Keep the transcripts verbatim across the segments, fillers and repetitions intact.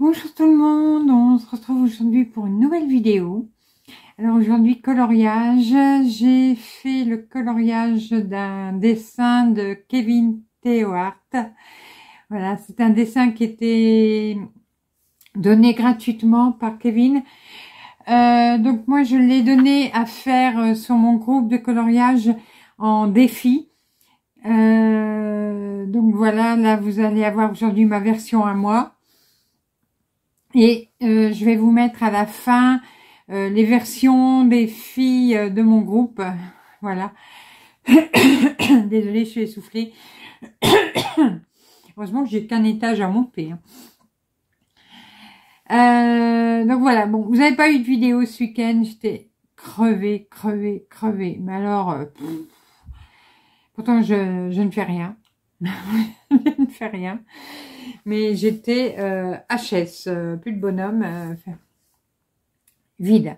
Bonjour tout le monde, on se retrouve aujourd'hui pour une nouvelle vidéo. Alors aujourd'hui coloriage, j'ai fait le coloriage d'un dessin de Kevin Theohart. Voilà, c'est un dessin qui était donné gratuitement par Kevin. Euh, donc moi je l'ai donné à faire sur mon groupe de coloriage en défi. Euh, donc voilà, là vous allez avoir aujourd'hui ma version à moi. Et euh, je vais vous mettre à la fin euh, les versions des filles de mon groupe. Voilà. Désolée, je suis essoufflée. Heureusement que j'ai qu'un étage à monter. Euh, donc voilà, bon, vous n'avez pas eu de vidéo ce week-end. J'étais crevée, crevée, crevée. Mais alors, euh, pff, pourtant je, je ne fais rien. Je ne fais rien. Mais j'étais euh, H S, euh, plus de bonhomme, euh, vide.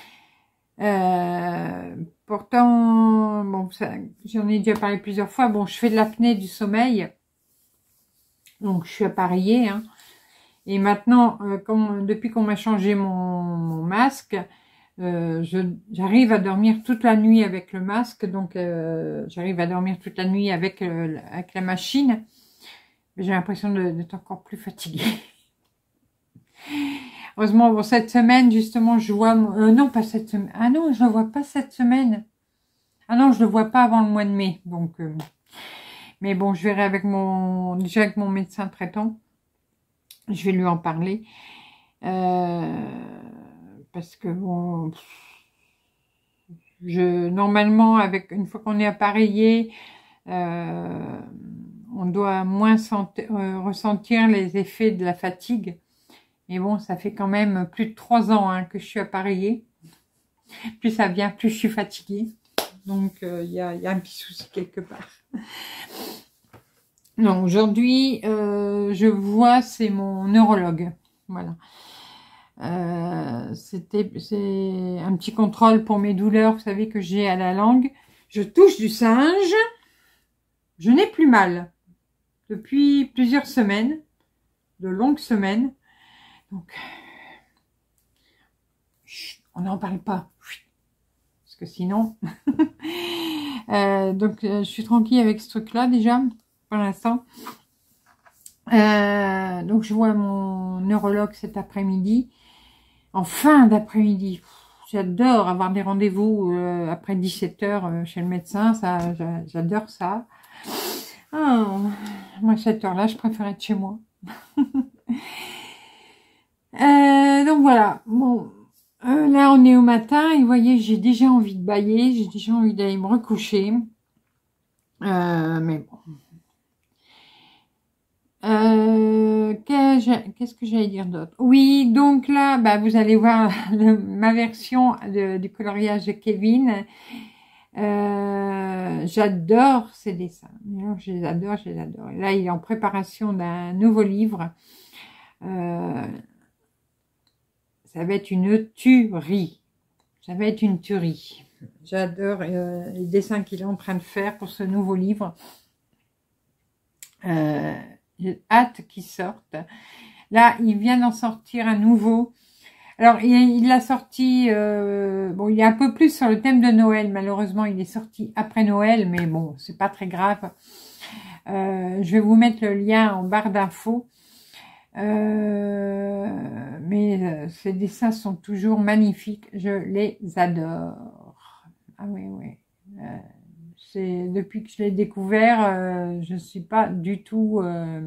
Euh, pourtant, bon, j'en ai déjà parlé plusieurs fois. Bon, je fais de l'apnée du sommeil, donc je suis appareillée. Hein. Et maintenant, euh, comme, depuis qu'on m'a changé mon, mon masque, euh, j'arrive à dormir toute la nuit avec le masque. Donc, euh, j'arrive à dormir toute la nuit avec, euh, avec la machine. J'ai l'impression d'être encore plus fatiguée. Heureusement, bon, cette semaine, justement, je vois... Euh, non, pas cette semaine. Ah non, je ne le vois pas cette semaine. Ah non, je ne le vois pas avant le mois de mai. Donc, euh, mais bon, je verrai avec mon... Déjà avec mon médecin traitant. Je vais lui en parler. Euh, parce que, bon... Je, normalement, avec une fois qu'on est appareillé... Euh, on doit moins euh, ressentir les effets de la fatigue. Mais bon, ça fait quand même plus de trois ans hein, que je suis appareillée. Plus ça vient, plus je suis fatiguée. Donc, il euh, y, a, y a un petit souci quelque part. Donc, aujourd'hui, euh, je vois, c'est mon neurologue. Voilà. Euh, C'était c'est un petit contrôle pour mes douleurs, vous savez, que j'ai à la langue. Je touche du singe. Je n'ai plus mal. Depuis plusieurs semaines, de longues semaines. Donc, on n'en parle pas. Parce que sinon... euh, donc, euh, je suis tranquille avec ce truc-là déjà, pour l'instant. Euh, donc, je vois mon neurologue cet après-midi. En fin d'après-midi. J'adore avoir des rendez-vous euh, après dix-sept heures euh, chez le médecin. Ça, j'adore ça. Oh, moi, à cette heure-là, je préfère être chez moi. euh, donc, voilà. Bon, euh, là, on est au matin. Et vous voyez, j'ai déjà envie de bâiller. J'ai déjà envie d'aller me recoucher. Euh, mais bon. Euh, Qu'est-ce que j'allais dire d'autre? Oui, donc là, bah, vous allez voir le, ma version de, du coloriage de Kevin. Euh, j'adore ces dessins. Je les adore, je les adore. Et là, il est en préparation d'un nouveau livre. Euh, ça va être une tuerie. Ça va être une tuerie. J'adore euh, les dessins qu'il est en train de faire pour ce nouveau livre. Euh, j'ai hâte qu'il sorte. Là, il vient d'en sortir un nouveau. Alors, il l'a sorti, euh, bon, il est un peu plus sur le thème de Noël. Malheureusement, il est sorti après Noël, mais bon, c'est pas très grave. Euh, je vais vous mettre le lien en barre d'infos. Euh, mais euh, ces dessins sont toujours magnifiques. Je les adore. Ah oui, oui. Euh, c'est depuis que je l'ai découvert, euh, je ne suis pas du tout... Euh,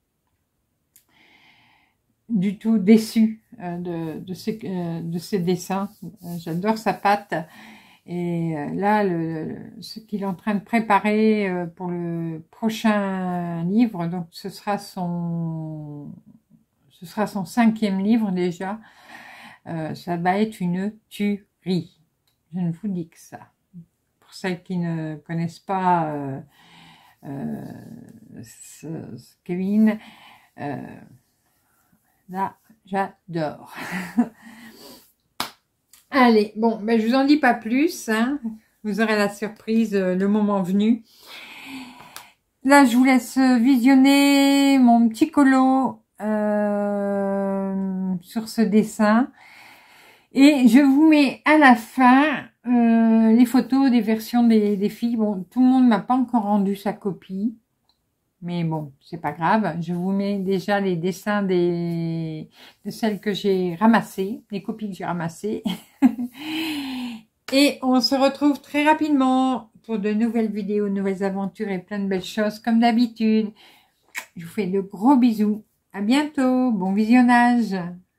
du tout déçue euh, de, de, ces, euh, de ces dessins. Euh, J'adore sa patte. Et euh, là, le, le, ce qu'il est en train de préparer euh, pour le prochain livre, donc ce sera son, ce sera son cinquième livre déjà. Euh, ça va être une tuerie. Je ne vous dis que ça. Pour celles qui ne connaissent pas euh, euh, ce, ce Kevin, euh, là, j'adore. Allez, bon, ben je vous en dis pas plus. Hein. Vous aurez la surprise euh, le moment venu. Là, je vous laisse visionner mon petit colo. Euh, sur ce dessin. Et je vous mets à la fin euh, les photos des versions des, des filles. Bon, tout le monde m'a pas encore rendu sa copie. Mais bon, c'est pas grave. Je vous mets déjà les dessins des, de celles que j'ai ramassées, les copies que j'ai ramassées. Et on se retrouve très rapidement pour de nouvelles vidéos, de nouvelles aventures et plein de belles choses comme d'habitude. Je vous fais de gros bisous. À bientôt. Bon visionnage.